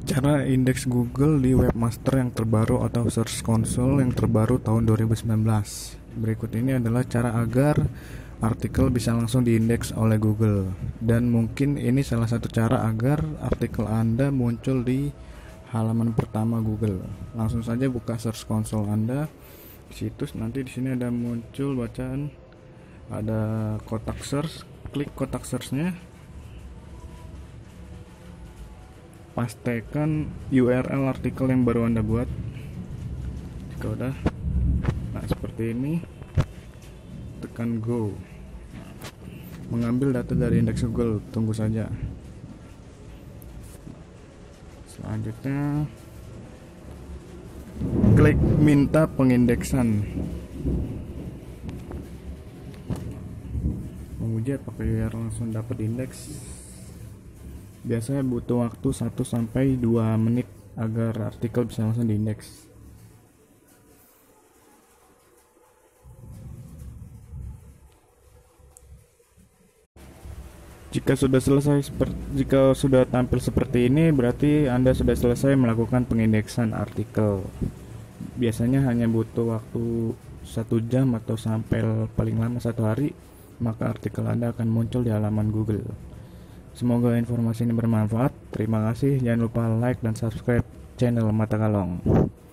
Cara indeks Google di webmaster yang terbaru atau Search Console yang terbaru tahun 2019. Berikut ini adalah cara agar artikel bisa langsung diindeks oleh Google. Dan mungkin ini salah satu cara agar artikel Anda muncul di halaman pertama Google. Langsung saja buka Search Console Anda di situs, nanti di sini ada muncul bacaan, ada kotak search, klik kotak searchnya, pastekan URL artikel yang baru Anda buat. Jika udah, nah seperti ini, tekan go. Mengambil data dari indeks Google, tunggu saja. Selanjutnya klik minta pengindeksan. Menguji apakah URL langsung dapat indeks. Biasanya butuh waktu 1-2 menit agar artikel bisa langsung diindeks. Jika sudah tampil seperti ini, berarti Anda sudah selesai melakukan pengindeksan artikel. Biasanya hanya butuh waktu 1 jam atau sampai paling lama 1 hari, maka artikel Anda akan muncul di halaman Google. Semoga informasi ini bermanfaat. Terima kasih. Jangan lupa like dan subscribe channel Mata Kalong.